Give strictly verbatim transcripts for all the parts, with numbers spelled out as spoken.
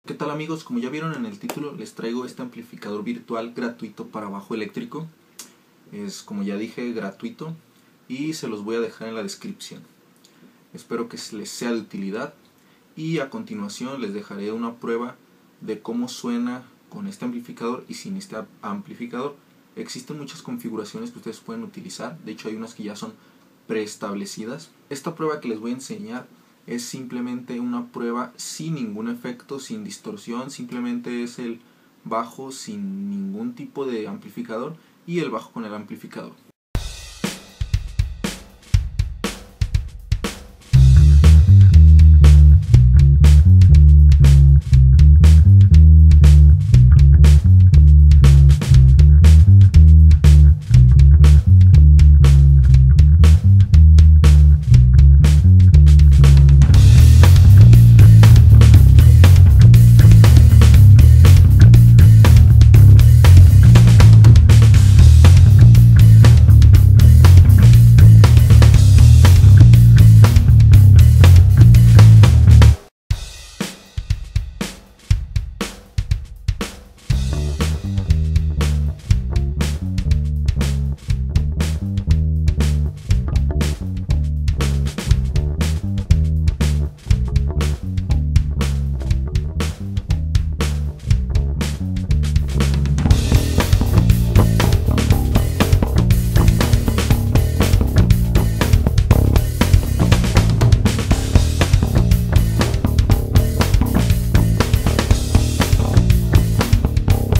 ¿Qué tal amigos? Como ya vieron en el título, les traigo este amplificador virtual gratuito para bajo eléctrico. Es, como ya dije, gratuito y se los voy a dejar en la descripción. Espero que les sea de utilidad y a continuación les dejaré una prueba de cómo suena con este amplificador y sin este amplificador. Existen muchas configuraciones que ustedes pueden utilizar, de hecho hay unas que ya son preestablecidas. Esta prueba que les voy a enseñar es simplemente una prueba sin ningún efecto, sin distorsión, simplemente es el bajo sin ningún tipo de amplificador y el bajo con el amplificador.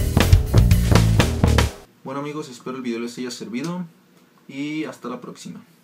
Bueno amigos, espero el video les haya servido y hasta la próxima.